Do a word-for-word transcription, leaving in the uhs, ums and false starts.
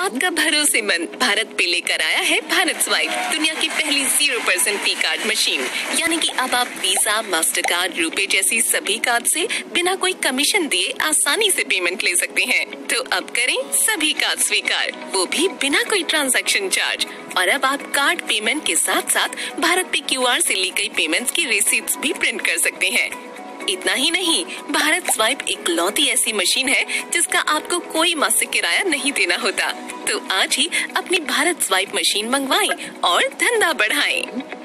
आपका भरोसेमंद भारत पे लेकर आया है भारत स्वाइप, दुनिया की पहली zero percent P card machine. यानी कि अब आप वीजा, मास्टर कार्ड, रुपए जैसी सभी कार्ड से बिना कोई कमीशन दिए आसानी से पेमेंट ले सकते हैं। तो अब करें सभी कार्ड स्वीकार, वो भी बिना कोई ट्रांजैक्शन चार्ज। और अब आप कार्ड पेमेंट के साथ साथ भारत पे क्यू आर से ली गई पेमेंट्स की रिसीट्स भी प्रिंट कर सकते हैं। इतना ही नहीं, भारत स्वाइप इकलौती ऐसी मशीन है जिसका आपको कोई मासिक किराया नहीं देना होता। तो आज ही अपनी भारत स्वाइप मशीन मंगवाएं और धंधा बढ़ाएं।